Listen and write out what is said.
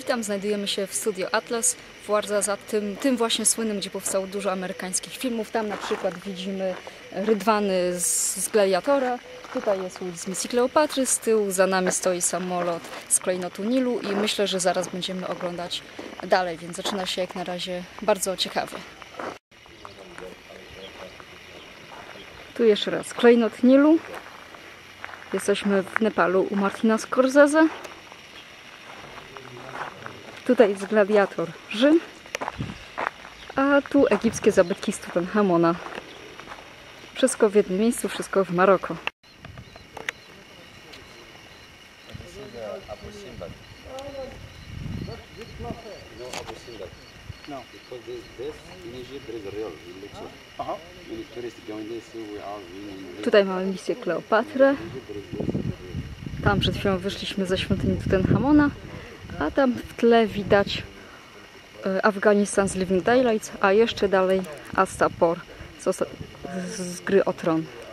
Witam, znajdujemy się w Studio Atlas w Ouarzazate, tym właśnie słynnym, gdzie powstało dużo amerykańskich filmów. Tam na przykład widzimy rydwany z Gladiatora. Tutaj jest łódź z Misji Kleopatry, z tyłu za nami stoi samolot z klejnotu Nilu i myślę, że zaraz będziemy oglądać dalej, więc zaczyna się jak na razie bardzo ciekawie. Tu jeszcze raz klejnot Nilu. Jesteśmy w Nepalu u Martina Scorsese. Tutaj jest Gladiator Rzym, a tu egipskie zabytki z Tutenchamona. Wszystko w jednym miejscu, wszystko w Maroko. Tutaj mamy misję Kleopatrę. Tam przed chwilą wyszliśmy ze świątyni Tutenchamona, a tam w tle widać Afghanistan z Living Daylights, a jeszcze dalej Astapor z gry o Tron.